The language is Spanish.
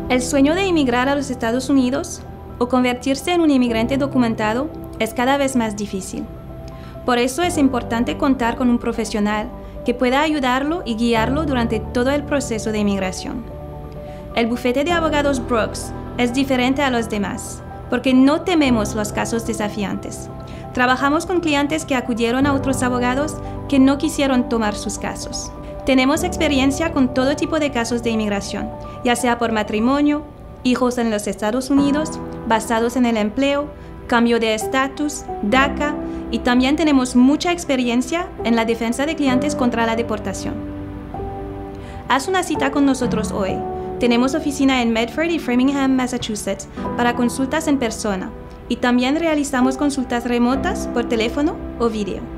El sueño de emigrar a los Estados Unidos o convertirse en un inmigrante documentado es cada vez más difícil. Por eso es importante contar con un profesional que pueda ayudarlo y guiarlo durante todo el proceso de inmigración. El bufete de abogados Brooks es diferente a los demás, porque no tememos los casos desafiantes. Trabajamos con clientes que acudieron a otros abogados que no quisieron tomar sus casos. Tenemos experiencia con todo tipo de casos de inmigración, ya sea por matrimonio, hijos en los Estados Unidos, basados en el empleo, cambio de estatus, DACA, y también tenemos mucha experiencia en la defensa de clientes contra la deportación. Haz una cita con nosotros hoy. Tenemos oficina en Medford y Framingham, Massachusetts, para consultas en persona, y también realizamos consultas remotas por teléfono o video.